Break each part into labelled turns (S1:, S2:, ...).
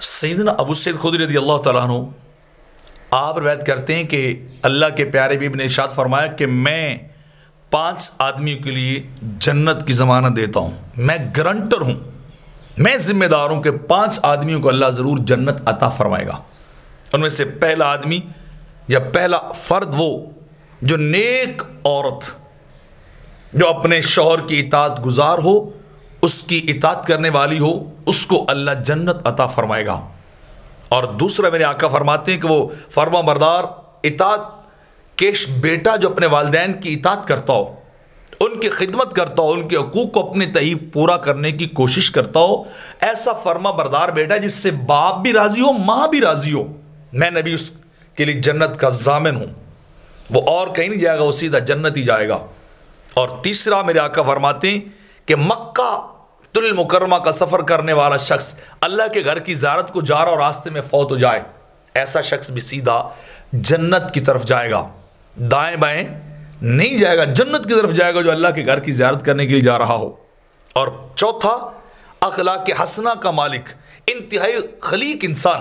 S1: سیدنا ابو سعید خدری رضی اللہ تعالیٰ عنہ آپ روایت کرتے ہیں کہ اللہ کے پیارے حبیب نے ارشاد فرمایا کہ میں 5 آدمیوں کے لیے جنت کی ضمانت دیتا ہوں، میں گارنٹر ہوں، میں ذمہ دار ہوں کہ 5 آدمیوں کو اللہ ضرور جنت عطا فرمائے گا۔ ان میں سے پہلا آدمی یا پہلا فرد وہ جو نیک عورت جو اپنے شوہر کی اطاعت گزار ہو، اس کی اطاعت کرنے والی ہو، اس کو اللہ جنت عطا فرمائے گا۔ اور دوسرا میرے آقا فرماتے ہیں کہ وہ فرما بردار اطاعت کیش بیٹا جو اپنے والدین کی اطاعت کرتا ہو، ان کی خدمت کرتا ہو، ان کے حقوق کو اپنے تئیں پورا کرنے کی کوشش کرتا ہو، ایسا فرما بردار بیٹا جس سے باپ بھی راضی ہو، ماں بھی راضی ہو، میں نبی اس کے لیے جنت کا ضامن ہوں، وہ اور کہیں نہیں جائے گا، وہ سیدھا جنت ہی جائے گا۔ اور تیسرا میرے آقا فرماتے ہیں کہ مکہ المکرمہ کا سفر کرنے والا شخص اللہ کے گھر کی زیارت کو جا رہا اور راستے میں فوت ہو جائے، ایسا شخص بھی سیدھا جنت کی طرف جائے گا، دائیں بائیں نہیں جائے گا، جنت کی طرف جائے گا جو اللہ کے گھر کی زیارت کرنے کے لیے جا رہا ہو۔ اور چوتھا اخلاق حسنہ کا مالک، انتہائی خلیق انسان،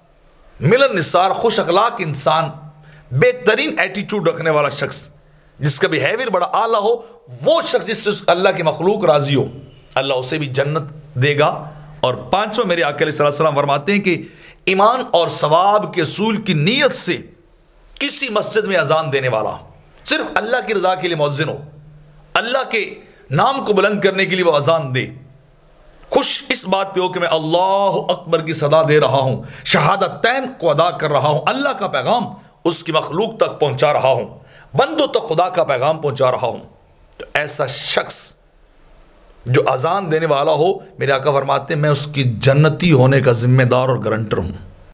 S1: ملن نثار، خوش اخلاق انسان، بہترین ایٹیٹیوڈ رکھنے والا شخص جس کا بیہیویئر بڑا اعلیٰ ہو، وہ شخص جس سے اللہ کی مخلوق راضی ہو، اللہ اسے بھی جنت دے گا۔ اور پانچواں میرے آقا علیہ السلام فرماتے ہیں کہ ایمان اور ثواب کے اصول کی نیت سے کسی مسجد میں اذان دینے والا، صرف اللہ کی رضا کے لیے مؤذن ہو، اللہ کے نام کو بلند کرنے کے لیے وہ اذان دے، خوش اس بات پہ ہو کہ میں اللہ اکبر کی صدا دے رہا ہوں، شہادتین کو ادا کر رہا ہوں، اللہ کا پیغام اس کی مخلوق تک پہنچا رہا ہوں، بندوں تک خدا کا پیغام پہنچا رہا ہوں، تو ایسا شخص جو اذان دینے والا ہو، میرے آقا فرماتے ہیں میں اس کی جنتی ہونے کا ذمہ دار اور گارنٹر ہوں۔